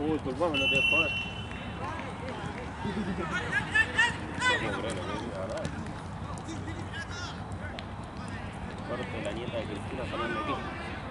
Uy, disculpame, no te voy a joder. Corte la nieta de Cristina Fernández aquí.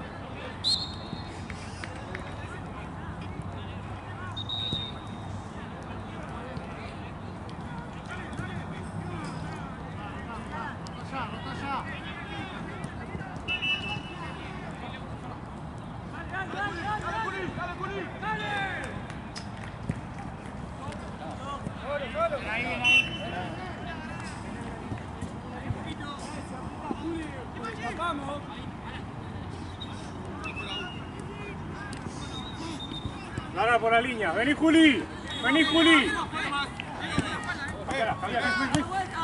Lara por la línea, vení Juli, vení Juli. Cambiala, cambiala, ven.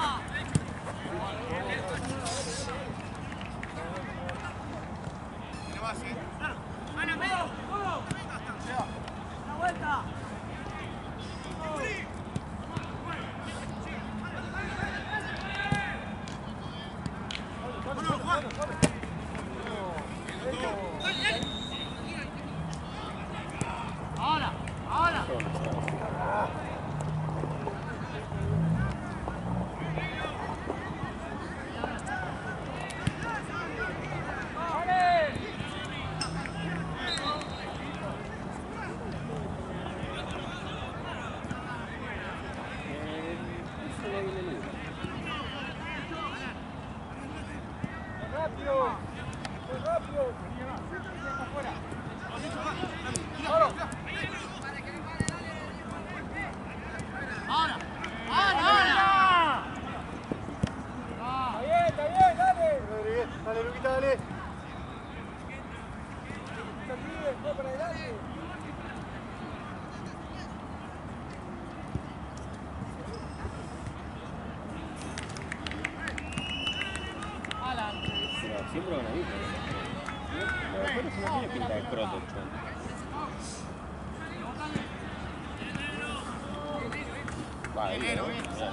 Siempre van a ir, pero eso no tiene pinta de croto, va, ahí, ¿no?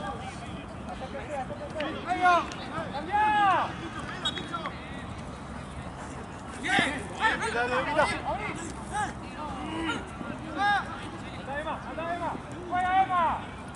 ¡Anda, Emma! ¡Juega, Emma!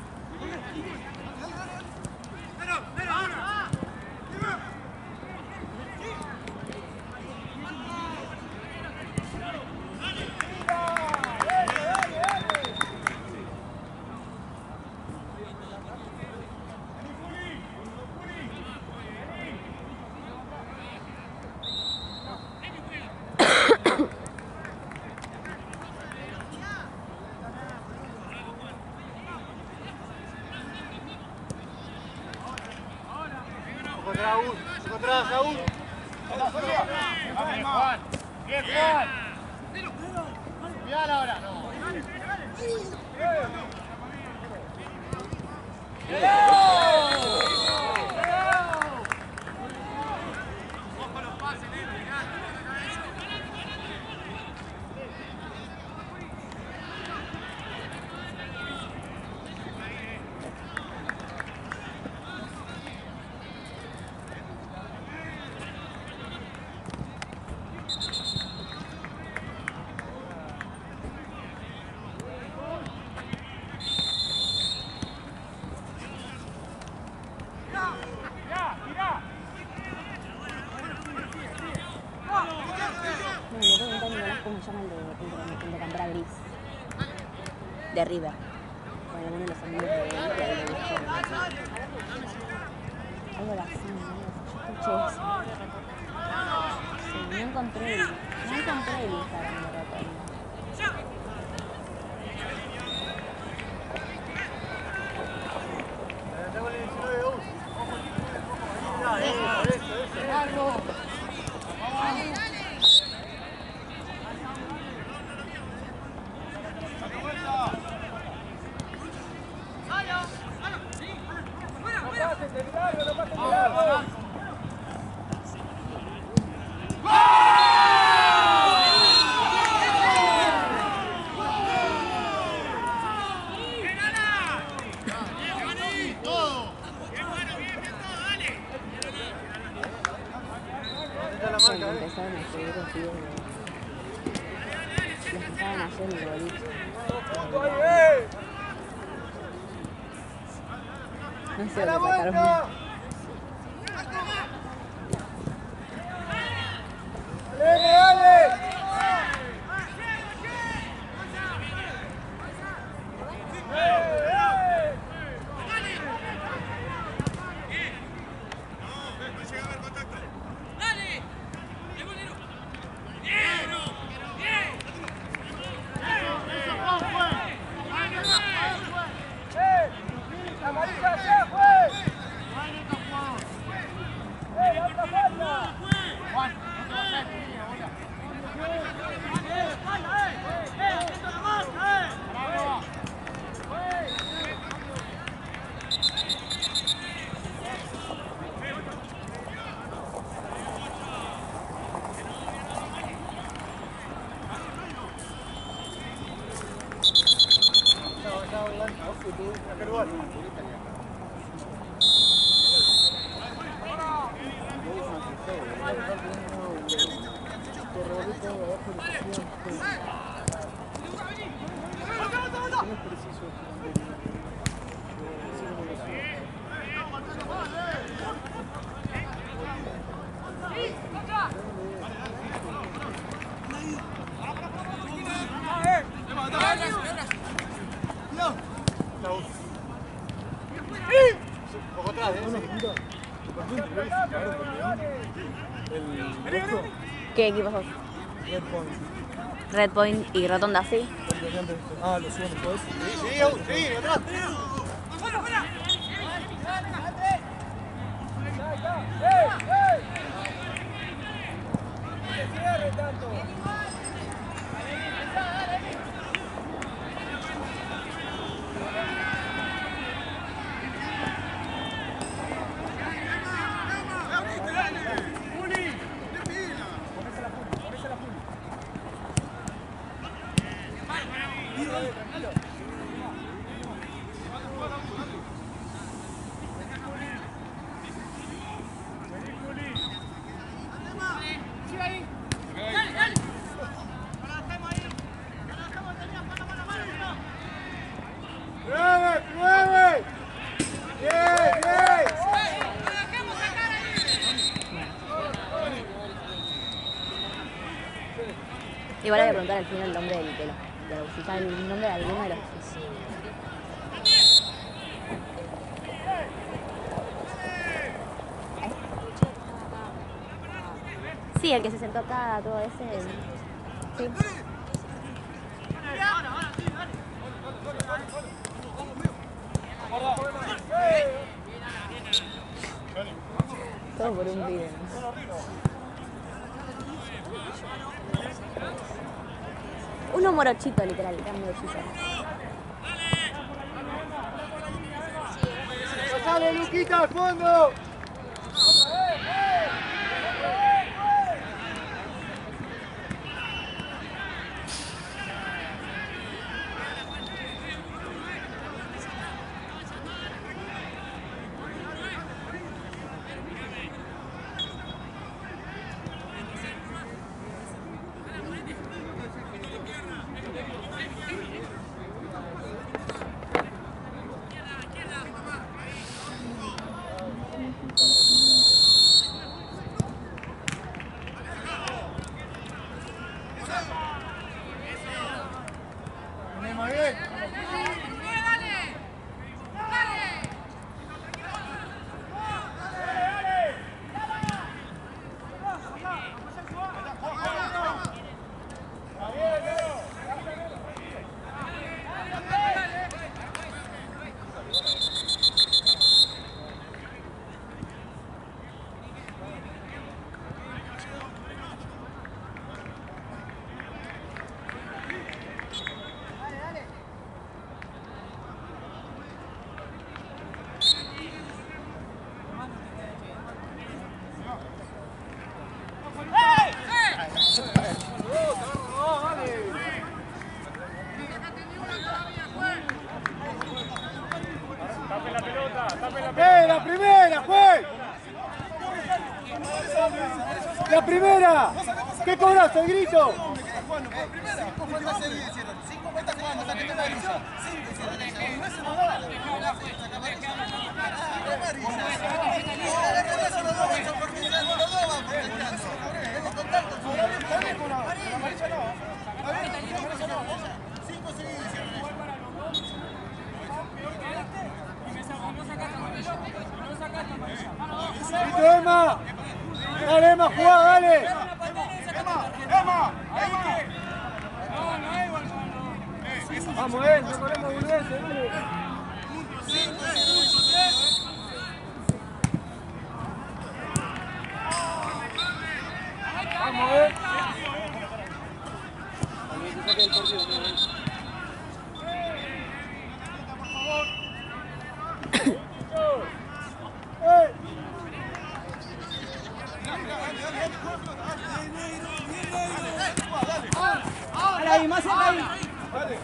Atrás, Saúl. Bien, Juan. Bien, Juan. Cuidado ahora, no. De River, con algunos de los amigos de él, que ahí le gustó. Algo así, ¿no? Yo escuché eso. Sí, no encontré el Instagram de repente. Empezaron a subir los videos de los que estaban ayer en el boliche. No sé dónde sacaron. ¿Qué equipo sos? Red Point. Red Point y Rotonda, sí. Ah, lo suben después. Sí, atrás. Igual hay que preguntar al final el nombre si sabe el nombre de alguno de los dos. Sí, el que se sentó acá, todo ese. Sí. Todo por un pibe, ¿no? Uno morochito, literal, era morochito. ¡Sale, Luquita, al fondo! ¡La primera, juez! ¡La primera! ¿Qué cobraste, el grito? jugando por primera. 5 faltas seguidas hicieron. 5 faltas jugando. Saquete amarilla. 5 hicieron. No es una bala. Saca amarilla. Eso los dos van por descanso. Los dos van por descanso. Tengo contacto. Está bien con la amarilla no. Está bien, amarilla no. 5 seguidas hicieron. ¡Listo, Emma! ¡Dale, Emma, jugá, dale! ¡Emma! Vamos, no corremos boludeces, dale. Vamos, ahí, más ahí. Dale.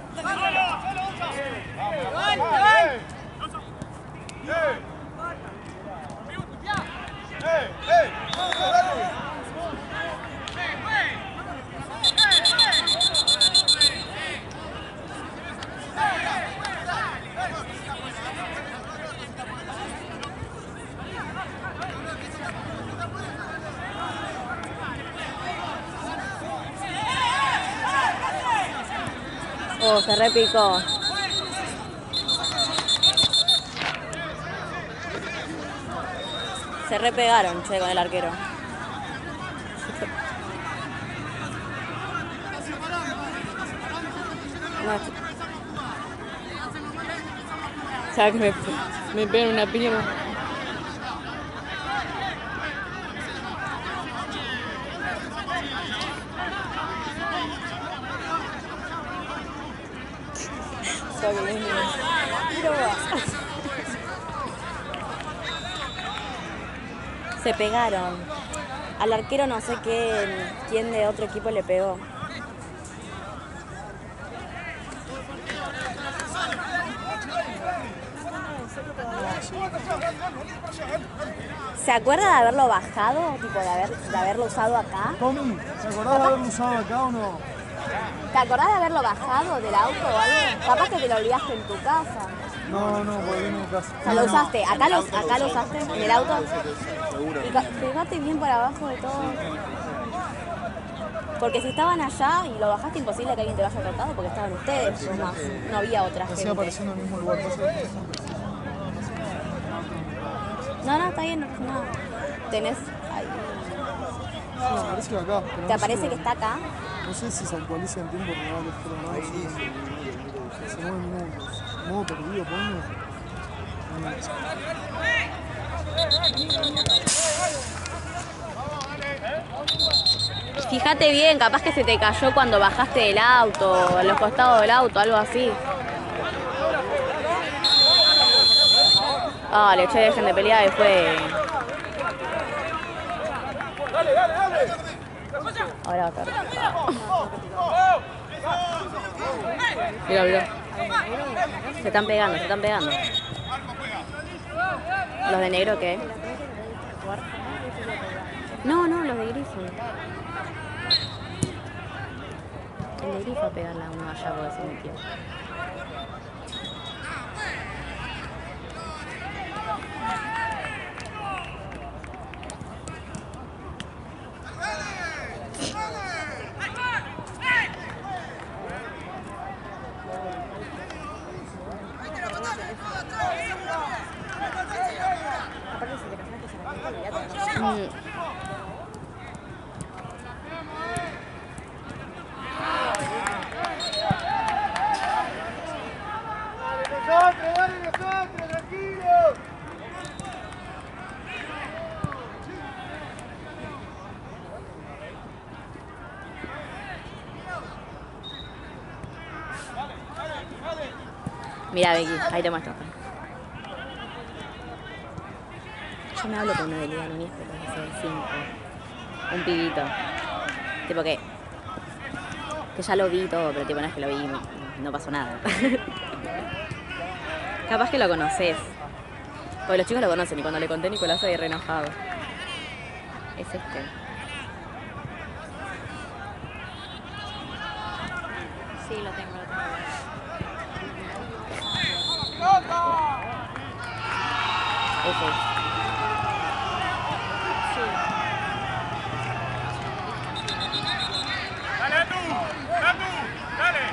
Oh, se repicó. Se repegaron, che, con el arquero. No. ¿Sabes que me pegan una piña? Se pegaron. Al arquero no sé quién de otro equipo le pegó. ¿Se acuerda de haberlo bajado? Tipo de haberlo usado acá. Tommy, ¿te acordás de haberlo usado acá o no? ¿Te acordás de haberlo bajado del auto o algo? Capaz que te lo olvidaste en tu casa. No, porque vine en casa. O sea, lo usaste. ¿Acá lo usaste? ¿En el auto? Y pegate bien por abajo de todo. Porque si estaban allá y lo bajaste, imposible que alguien te lo haya tratado porque estaban ustedes nomás. No había otra gente. Así apareció en el mismo lugar. No, está bien, no pasa nada. Tenés ahí. Sí, me parece que acá. ¿Te aparece que está acá? No sé si se actualiza en tiempo real, pero no. Hace 9 minutos. Modo perdido, ponme. Fíjate bien, capaz que se te cayó cuando bajaste del auto, en los costados del auto, algo así. Dale, che, dejen de pelear y fue. Ahora va a estar. Mira. Se están pegando. ¿Los de negro qué? No, los de gris. El de gris fue a pegarla a uno allá porque se metió. Dale nosotros, tranquilos. Mira, Becky, ahí te muestro. Yo me hablo con una de Liga Núñez, pero hace 5. Un pibito. Tipo que ya lo vi todo, pero tipo no es que lo vi, no pasó nada. Capaz que lo conoces. Porque los chicos lo conocen y cuando le conté a Nicolás se había re enojado. Es este. Sí, lo tengo. Ese. Sí. Dale, tú, dale.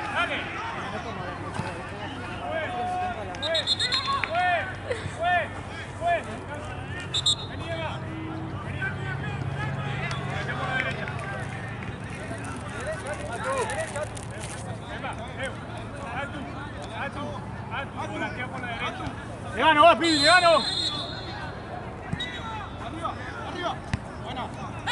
Le gano, va, Pidi, le gano. Arriba. Buena.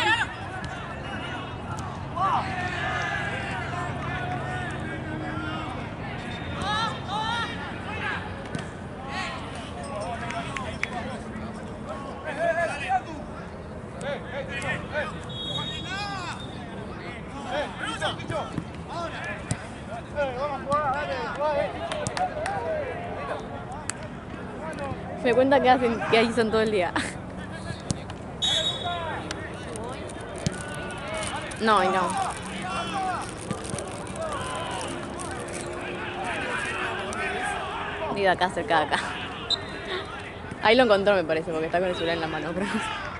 Me cuenta que ahí son todo el día. No, no. Vive acá, cerca de acá. Ahí lo encontró, me parece, porque está con el celular en la mano. Pero...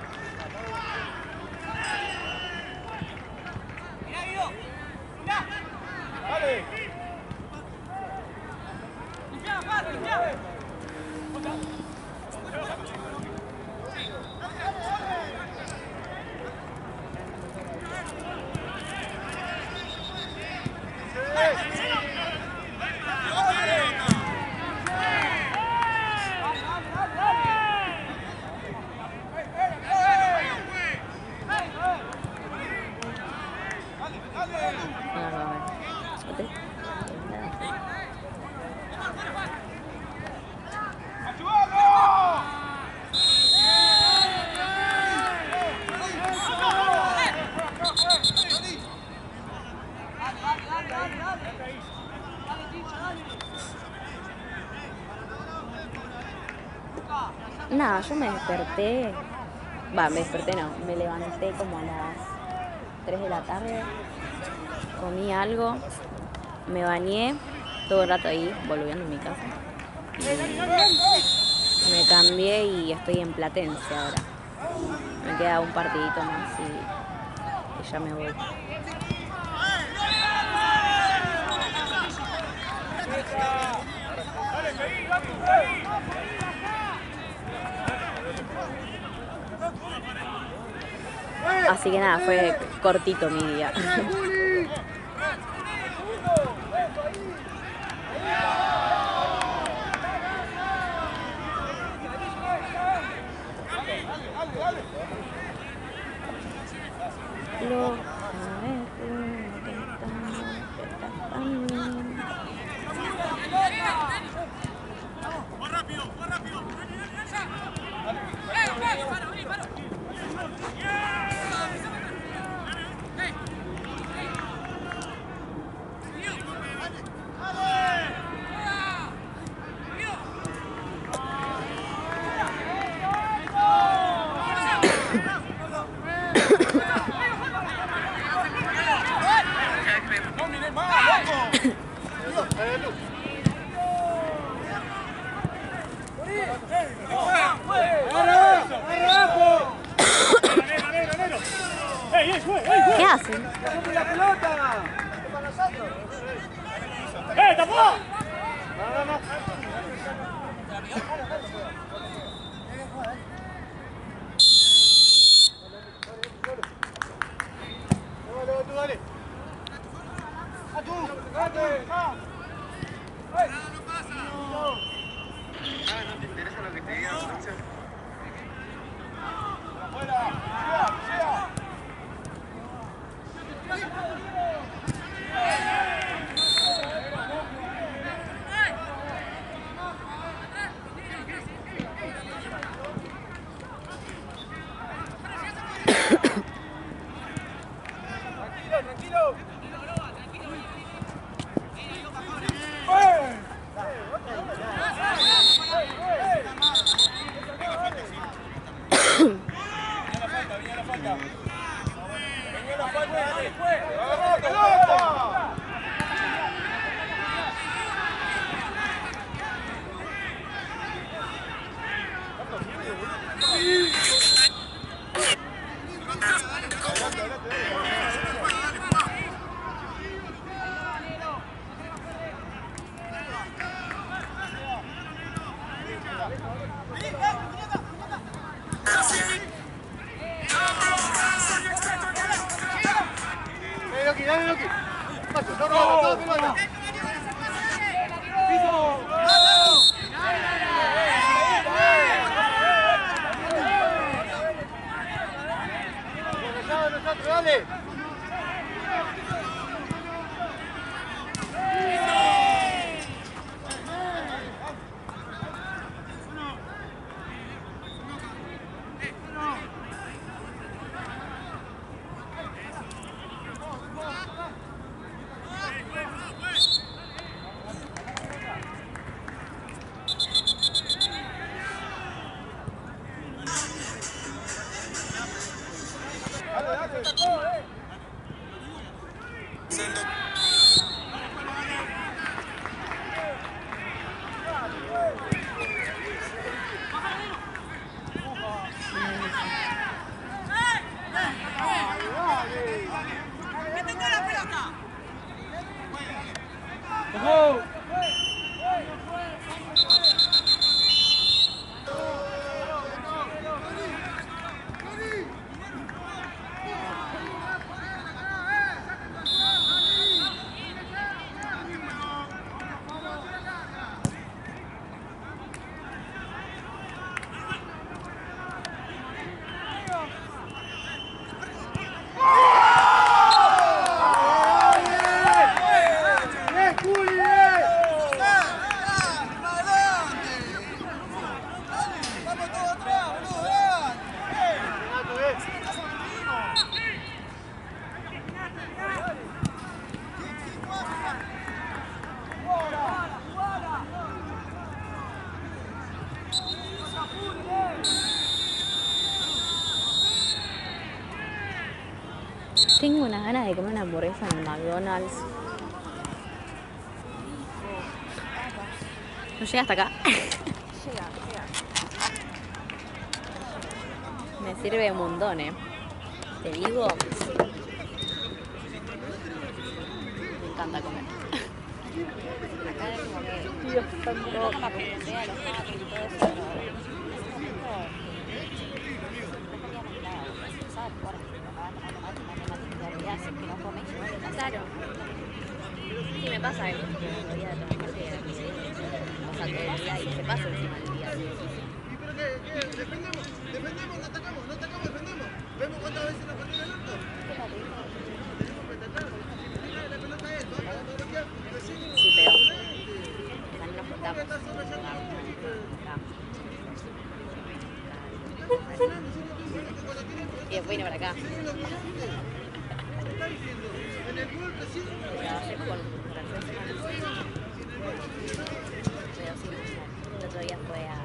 Nada, yo me desperté, me levanté como a las 3 de la tarde, comí algo, me bañé, todo el rato ahí, volviendo a mi casa. Y me cambié y estoy en Platense ahora. Me queda un partidito más y ya me voy. Así que nada, fue cortito mi día. ¿Qué hacen? ¡La pelota! ¡Tapó! No. Dale. ¡A tú! ¡Dale! No pasa! ¿No te interesa lo que te diga? ¡Fuera! ¡Sea! Tranquilo. dale, Loki. Paso, dos pelotas. Nosotros, dale. Tengo unas ganas de comer una hamburguesa en McDonald's. ¿No llega hasta acá? Llega. Me sirve un montón, Te digo. Me encanta comer. Acá es como que yo me acostumbré a los gatos y todo eso, pero Claro. Sí, me pasa eso. Me voy a trabajar de la pasa todo el día y se pasa encima del día. ¿Y pero qué? ¿Defendemos? ¿No atacamos? ¿Defendemos? ¿Vemos cuántas veces nos partió el orto? Tenemos que atacar. La pelota es, vamos a bloquear. Sí, pero también nos juntamos. Y después vine para acá. En el gol recién. Trabajé con pero sí, el otro día fue a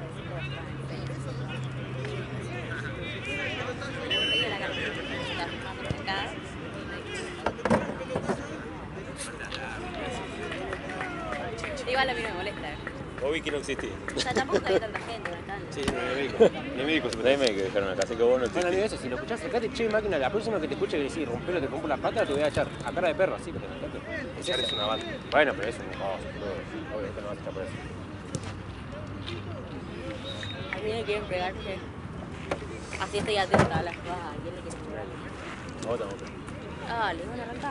igual a mí no me molesta. Hoy que no existí. O sea, tampoco había tanta gente, ¿no? Sí, ni me dijo. Nadie me dejaron acá, así que vos no Bueno, amigo, existís. eso, si lo escuchás, sacate, che, máquina, la próxima que te escuche que decís, rompelo, te rompo la pata, te voy a echar. A cara de perro, así, pero sacate. Echar es una banda. Bueno, pero es un caos, boludo. Obvio que no vas a echar por eso. A mí me quieren pegarse. Así estoy atenta a las cosas. ¿A quién le quieren pegar? Otra. Dale, bueno, arranca.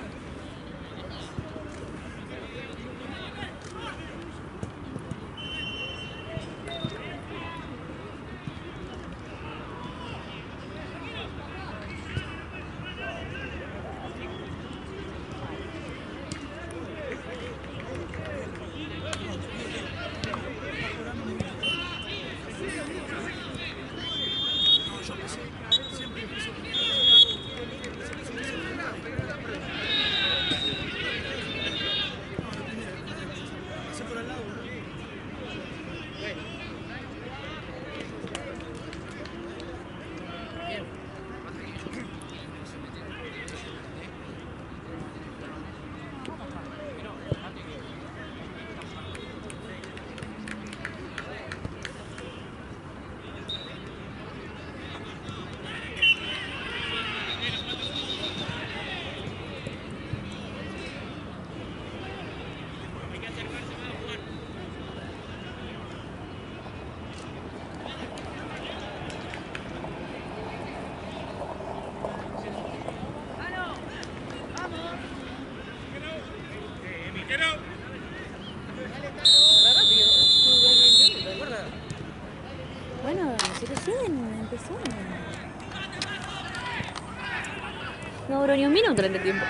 No duró ni un minuto en el tiempo.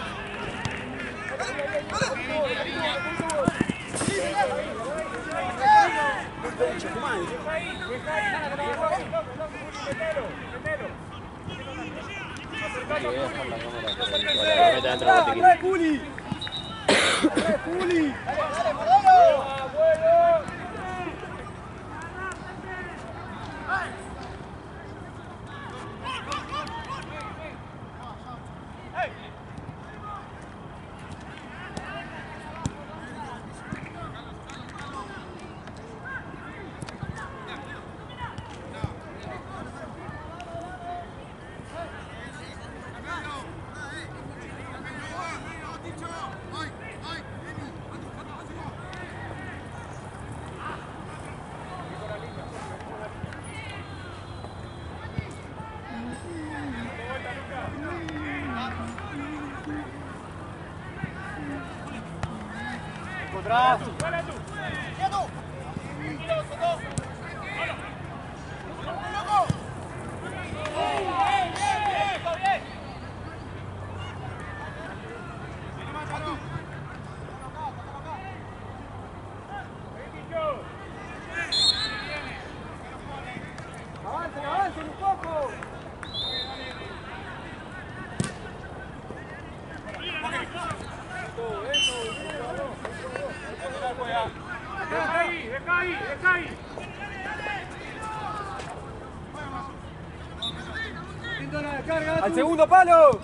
¡Al segundo palo!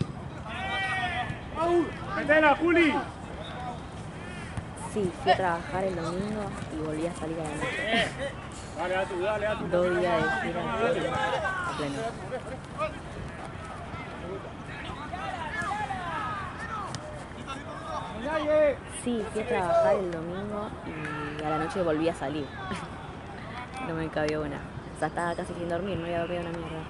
¡Metela, Juli! Sí, fui a trabajar el domingo y volví a salir a la noche. Dale, a tu, dale, a tu. 2 días de gira a pleno. Sí, fui a trabajar el domingo y a la noche volví a salir. No me cabió una. O sea, estaba casi sin dormir, no había dormido una mierda.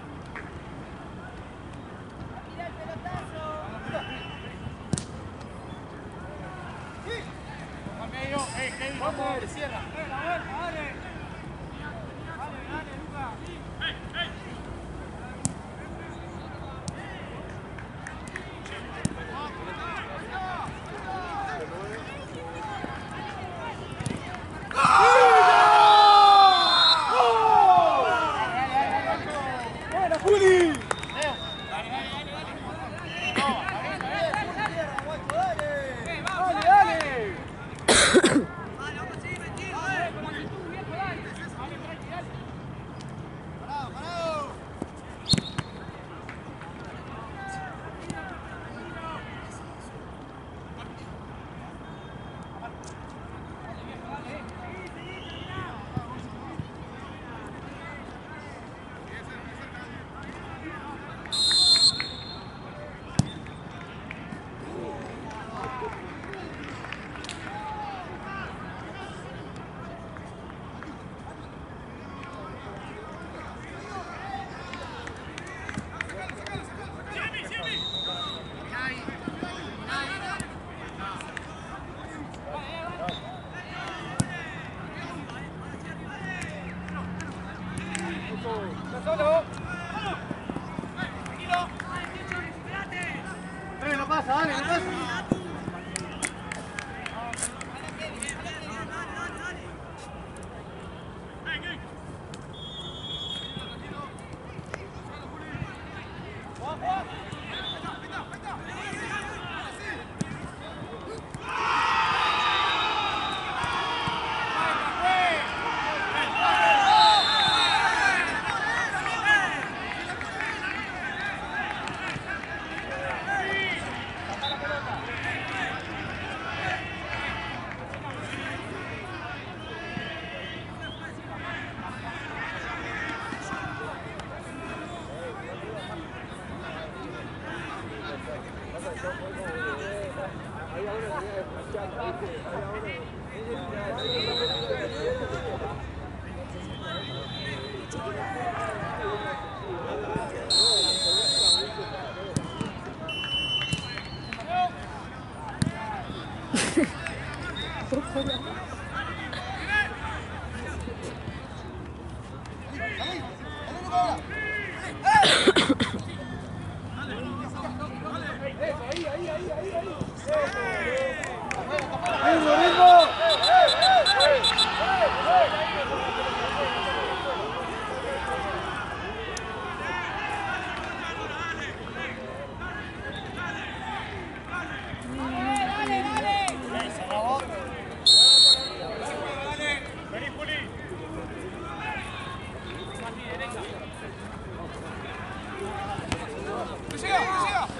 No pasa, dale, no pasa.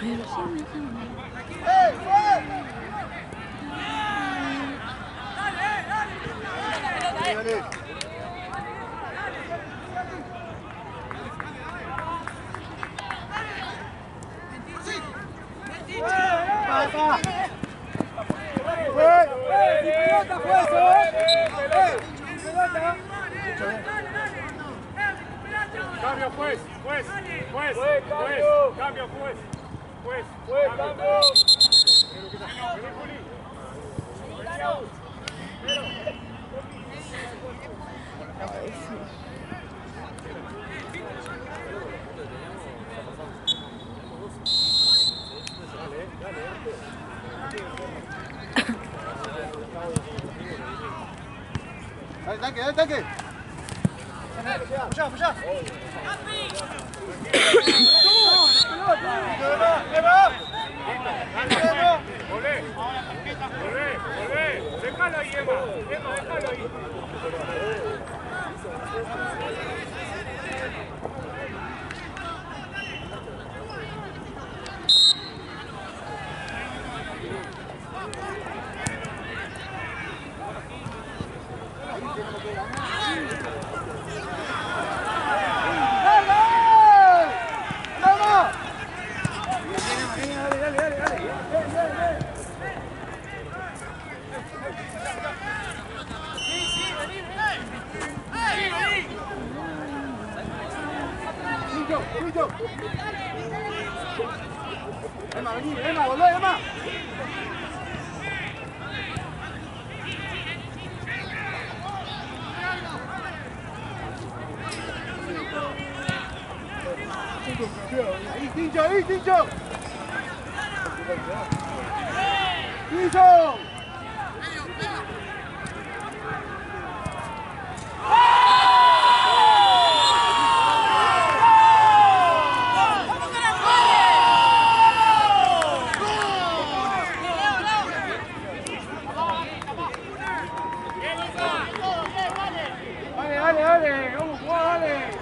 Pero sí me dejaron. Cambio, juez, cambio, juez. Dale, tanque. Puya. Volvé. Déjalo ahí, Emma, déjalo ahí. Emma, volvé, Emma. Ahí, Tincho. ¡Tincho! Dale, vamos a jugar, dale.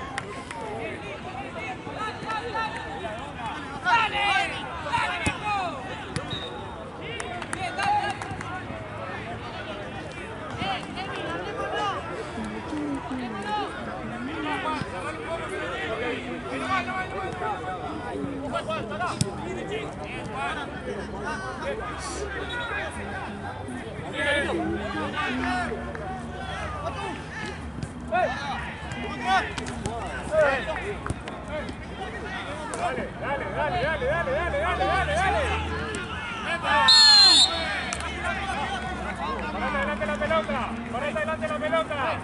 Para adelante la pelota.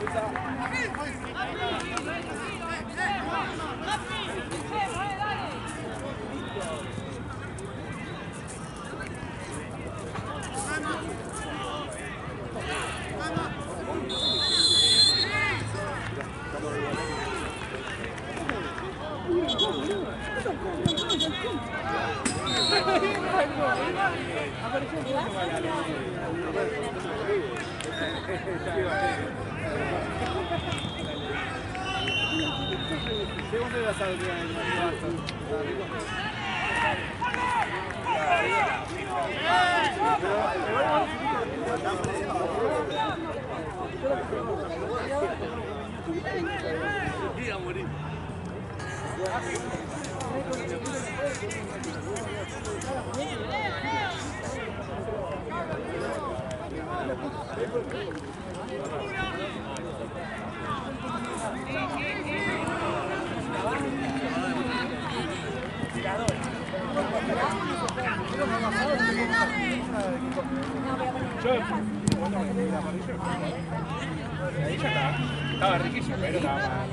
Estaba riquísimo, pero estaba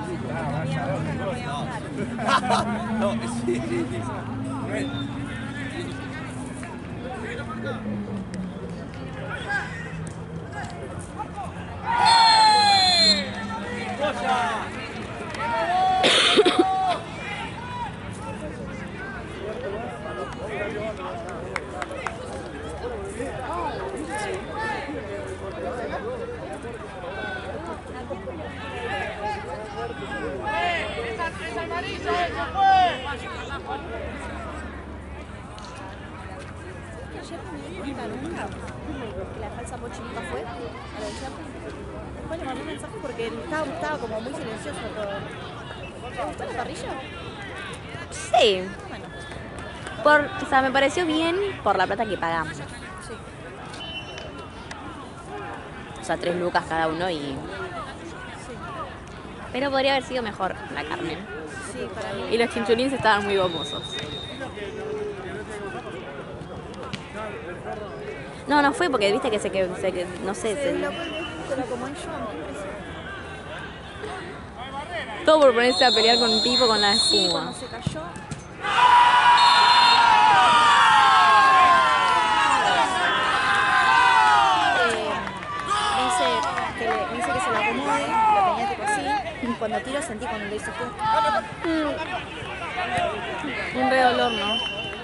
no, sí. ayer no me di cuenta nunca que la falsa Pochi nunca fue a lo de Sherry. Después le mandé un mensaje porque estaba como muy silencioso todo. ¿Te gustó la parrilla? Sí. Bueno, O sea, me pareció bien por la plata que pagamos. sí. O sea, 3 lucas cada uno y... Sí. Pero podría haber sido mejor la carne. Sí, para mí. Y los chinchulines estaban muy gomosos. No fue porque viste que no sé, Se lo como en yo. todo por ponerse a pelear con un tipo con la Sí, espuma. cuando se cayó. Me dice que se lo acomode, lo tenía tipo así. Y cuando tiro sentí cuando lo hizo fue. Un re dolor, ¿no?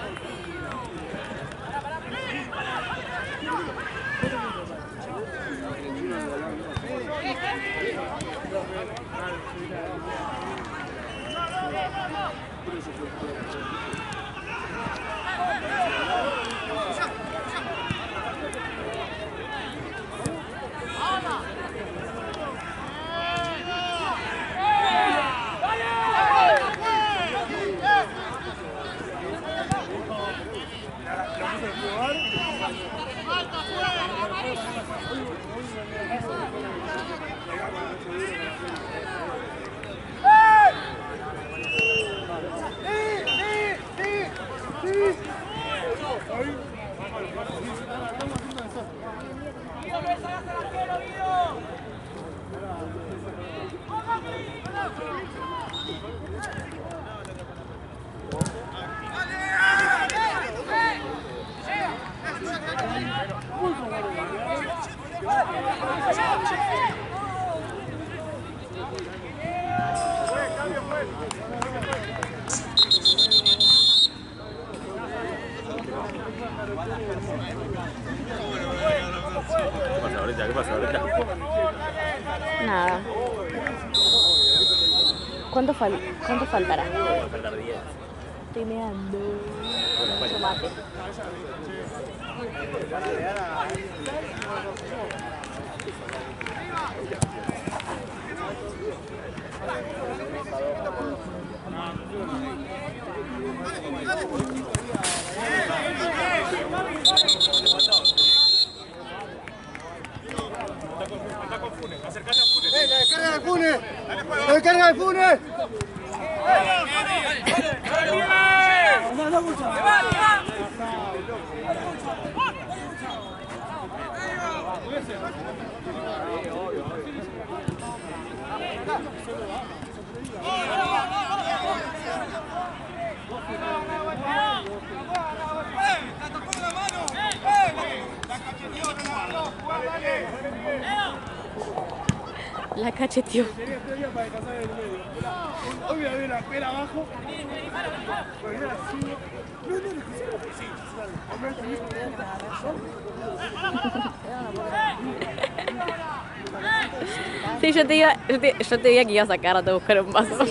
¿Qué pasa ahorita? Nada. ¿Cuánto faltará? Faltar 10. Estoy meando. Mucho mate. ¡La descarga del Funes! ¡La descarga del Funes! La cacheteó. Hoy me la veo la pera abajo. Sí, yo te diga que iba a sacar a buscar un vaso.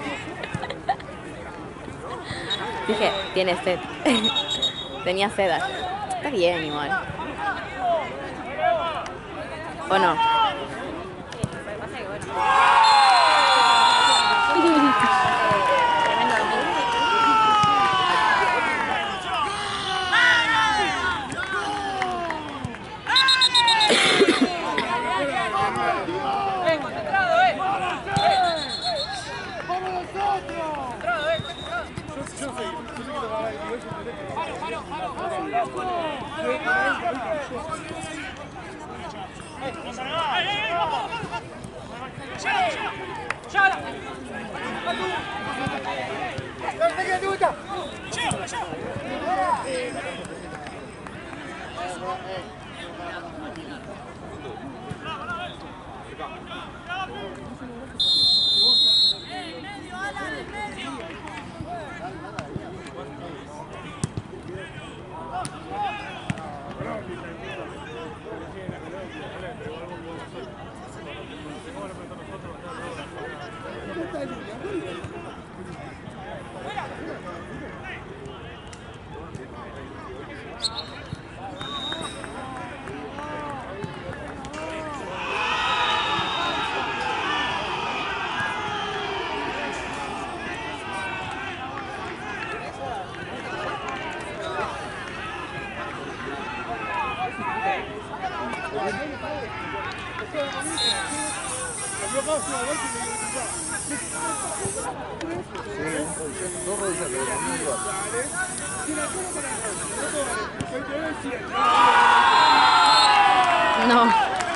Dije, tiene sed. Tenía sed. Está bien igual. ¿O no? Tremendo domingo. Dos rodillas, No.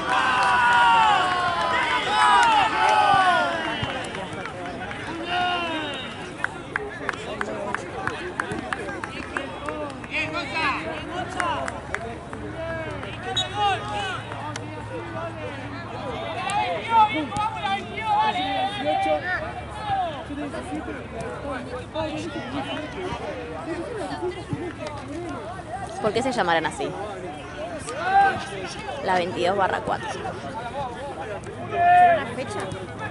¿Por qué se llamarán así? La 22/4. ¿Será una fecha?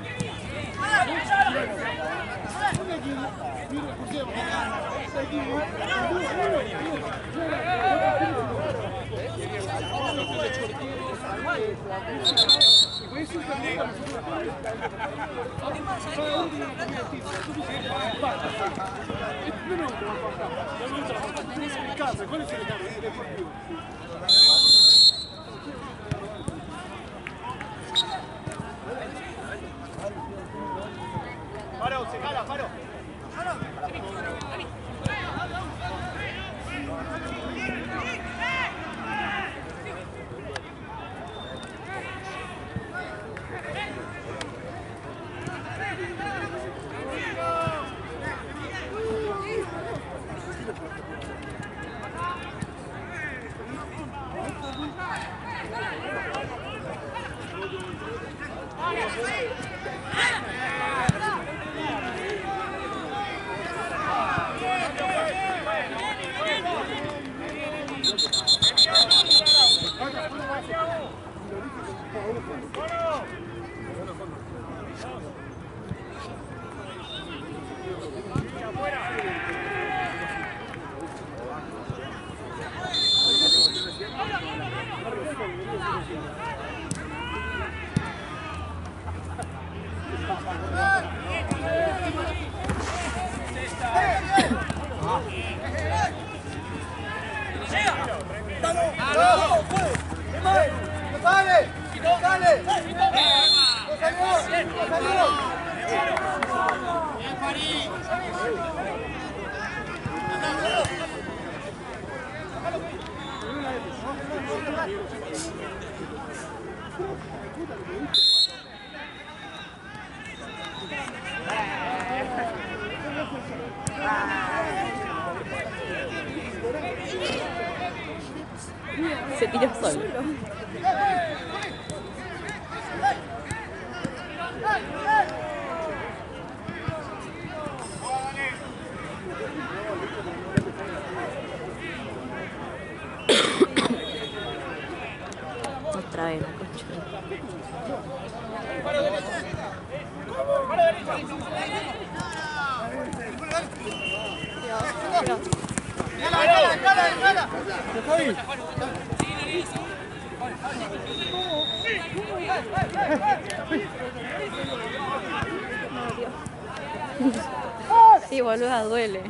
Se tiró solo. Otra vez, la concha. Sí, boluda, duele.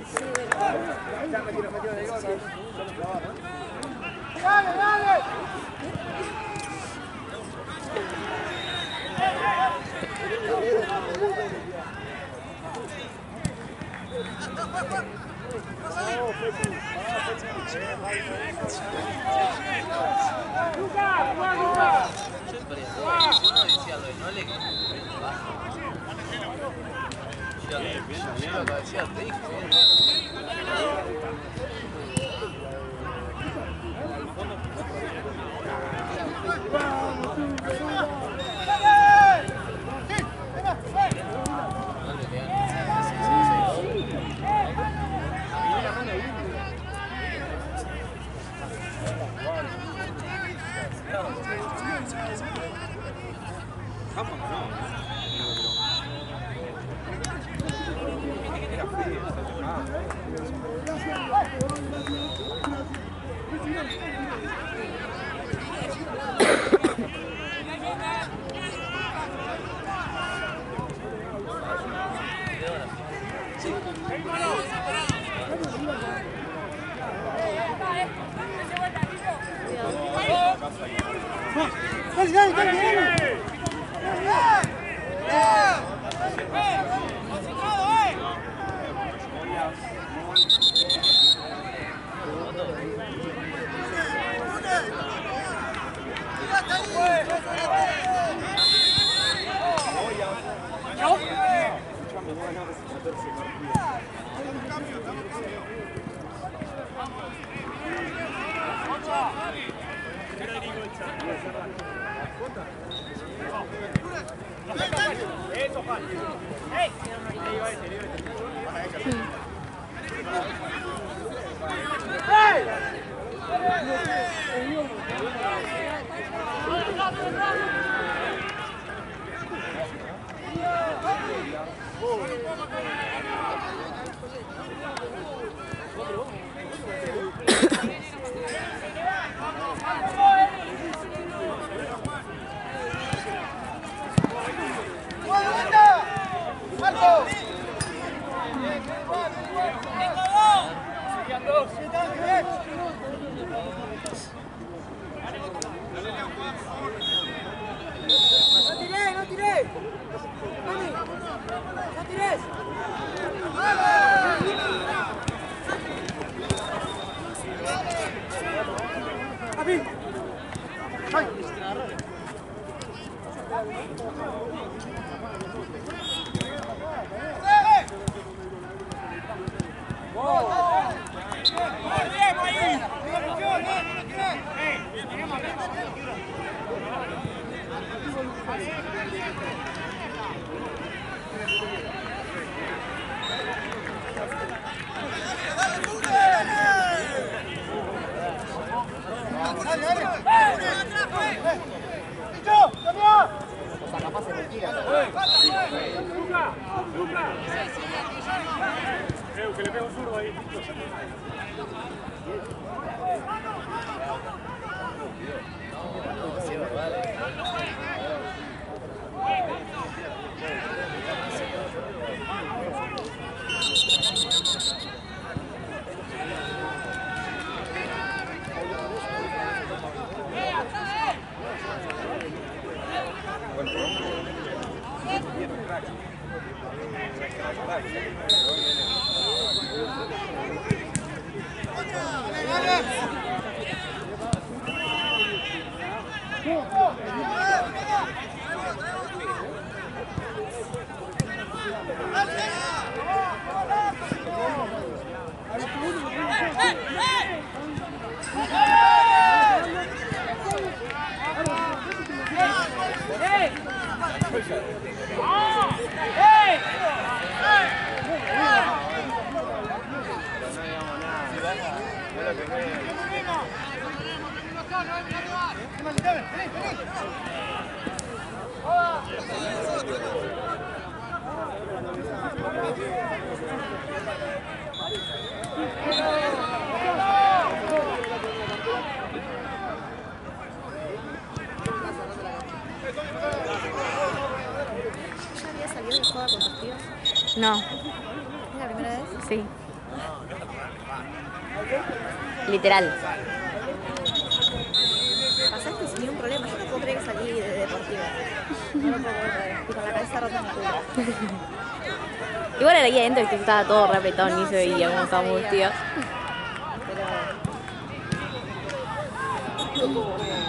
Dale, dale, dale, dale. Creo que le pego un zurdo ahí. ¿Ya había salido de joda con tus tíos? No, ¿Es la primera vez? sí. Literal. Pasaste sin ningún problema. Yo no puedo creer que salí de deportiva. No lo puedo creer. Y con la cabeza rota en el culo. Igual era ahí adentro que estaba todo repetón y se veía como estábamos vestidos. Pero...